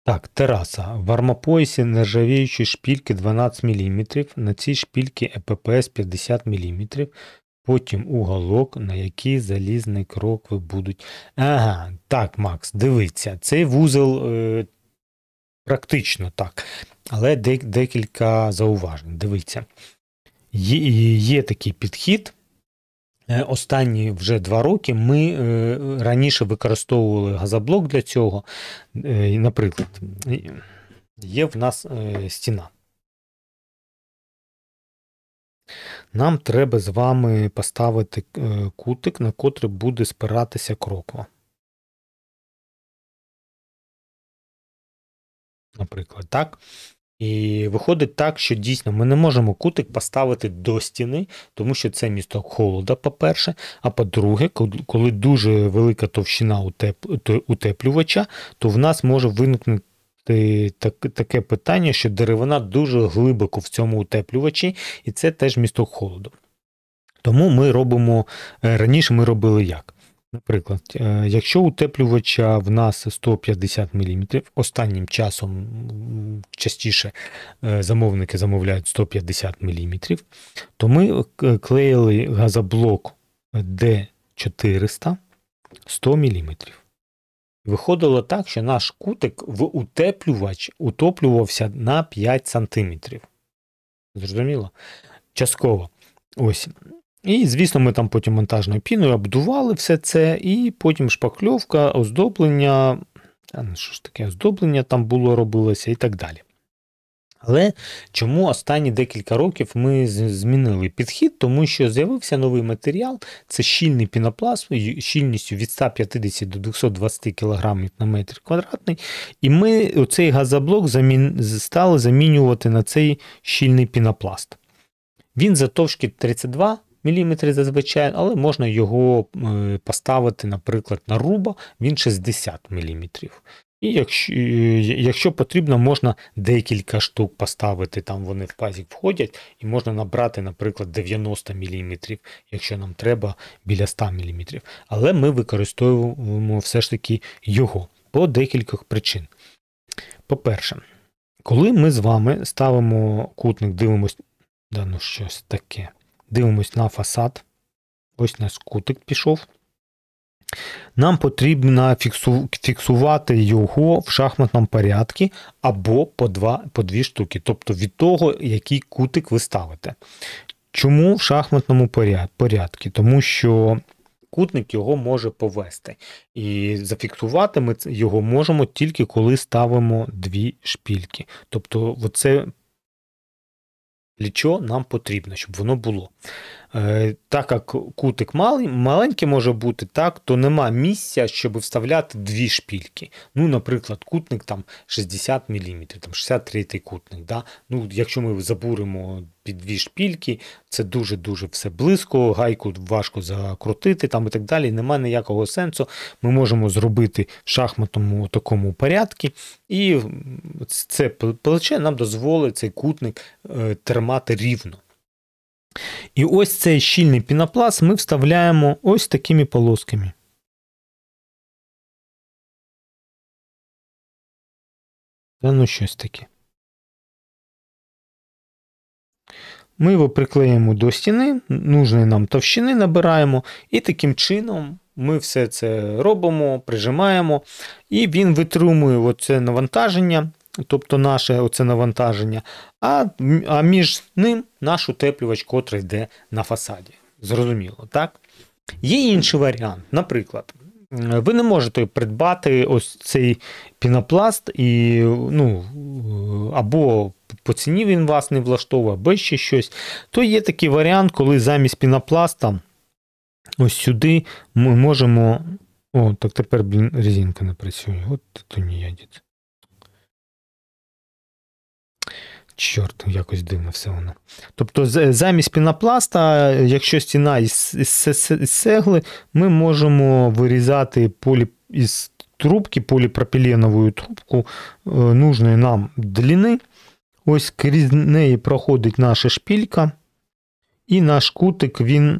Так, тераса. В армопоясі нержавіючі шпільки 12 мм, на цій шпільки ЕППС 50 мм, потім уголок, на який залізні крокви будуть. Ага, так, Макс, дивіться, цей вузол практично так, але декілька зауважень. Дивіться. Є такий підхід. Останні вже 2 роки ми раніше використовували газоблок для цього. Наприклад, є в нас стіна. Нам треба з вами поставити кутик, на котрий буде спиратися кроква. Наприклад, так? І виходить так, що дійсно ми не можемо кутик поставити до стіни, тому що це місток холода, по-перше, а по-друге, коли дуже велика товщина утеплювача, то в нас може виникнути таке питання, що деревина дуже глибоко в цьому утеплювачі, і це теж місток холоду. Тому раніше ми робили як? Наприклад, якщо утеплювача в нас 150 мм, останнім часом частіше замовники замовляють 150 мм, то ми клеїли газоблок D400 100 мм. Виходило так, що наш кутик в утеплювач утоплювався на 5 см. Зрозуміло? Частково. Ось. І, звісно, ми там потім монтажною піною обдували все це, і потім шпакльовка, оздоблення, що ж таке оздоблення там робилося і так далі. Але чому останні декілька років ми змінили підхід? Тому що з'явився новий матеріал, це щільний пінопласт, щільністю від 150 до 220 кг на метр квадратний, і ми оцей газоблок стали замінювати на цей щільний пінопласт. Він завтовшки 32 мм зазвичай, але можна його поставити, наприклад, на руба, він 60 мм. І якщо потрібно, можна декілька штук поставити, там вони в пазик входять, і можна набрати, наприклад, 90 мм, якщо нам треба біля 100 мм. Але ми використовуємо все ж таки його по декількох причин. По-перше, коли ми з вами ставимо кутник, дивимось, щось таке. Дивимось на фасад. Ось наш кутик пішов. Нам потрібно фіксувати його в шахматному порядку або по 2 штуки. Тобто від того, який кутик ви ставите. Чому в шахматному порядку? Тому що кутник його може повести. І зафіксувати ми його можемо тільки коли ставимо 2 шпільки. Тобто оце плечо нам потрібно, щоб воно було. Так як кутик маленький може бути, так, то нема місця, щоб вставляти 2 шпільки. Наприклад, кутник там 60 мм, там 63-й кутник. Да? Якщо ми забуримо під 2 шпільки, це дуже-дуже все близько, гайку важко закрутити там і так далі, немає ніякого сенсу. Ми можемо зробити в шахматному такому порядку, і це плече нам дозволить цей кутник тримати рівно. І ось цей щільний пінопласт ми вставляємо ось такими полосками. Щось таке. Ми його приклеїмо до стіни, нужної нам товщини набираємо, і таким чином ми все це робимо, прижимаємо, і він витримує оце навантаження, тобто наше оце навантаження, а між ним наш утеплювач, котрий йде на фасаді. Зрозуміло, так? Є інший варіант. Наприклад, ви не можете придбати ось цей пінопласт, або по ціні він вас не влаштовує, або ще щось. То є такий варіант, коли замість пінопласта ось сюди ми можемо... так тепер, резинка не працює. От то не їде. Чорт, якось дивно все воно. Тобто замість пінопласта, якщо стіна із цегли, ми можемо вирізати із трубки, поліпропіленову трубку нужної нам длини. Ось крізь неї проходить наша шпілька, і наш кутик, він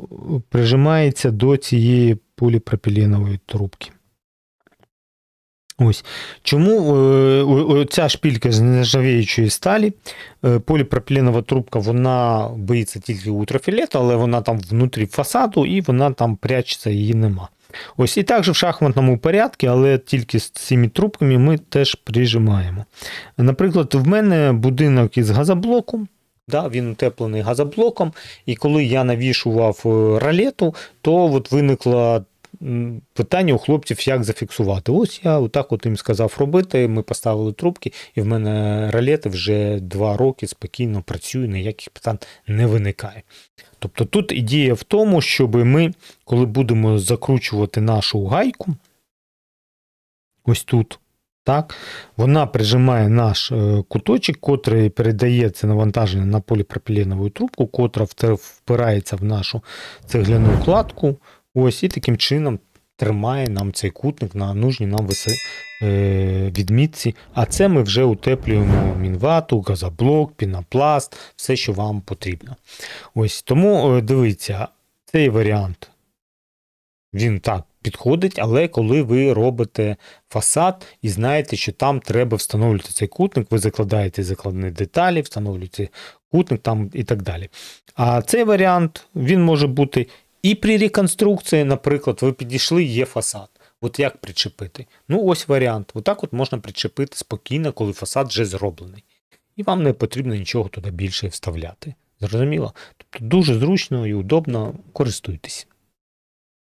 прижимається до цієї поліпропіленової трубки. Ось. Чому ця шпилька з нержавіючої сталі, поліпропіленова трубка, вона боїться тільки ультрафіолету, але вона там внутрі фасаду і вона там прячеться, її нема. Ось і також в шахматному порядку, але тільки з цими трубками ми теж прижимаємо. Наприклад, в мене будинок із газоблоку, да, він утеплений газоблоком, і коли я навішував ролету, то от виникло питання у хлопців, як зафіксувати. Ось я отак от їм сказав робити, ми поставили трубки, і в мене ролети вже 2 роки спокійно працюють, ніяких питань не виникає. Тобто тут ідея в тому, щоб ми, коли будемо закручувати нашу гайку, ось тут, так, вона прижимає наш куточок, котрий передається навантаження на поліпропіленову трубку, котра впирається в нашу цегляну кладку, ось, і таким чином тримає нам цей кутник на нужній нам відмітці. А це ми вже утеплюємо мінвату, газоблок, пінопласт, все, що вам потрібно. Ось, тому дивіться, цей варіант, він так підходить, але коли ви робите фасад і знаєте, що там треба встановлювати цей кутник, ви закладаєте закладні деталі, встановлюєте кутник там і так далі. А цей варіант, він може бути і при реконструкції, наприклад, ви підійшли, є фасад. От як причепити? Ну, ось варіант. Отак от можна причепити спокійно, коли фасад вже зроблений. І вам не потрібно нічого туди більше вставляти. Зрозуміло? Тобто дуже зручно і удобно, користуйтесь.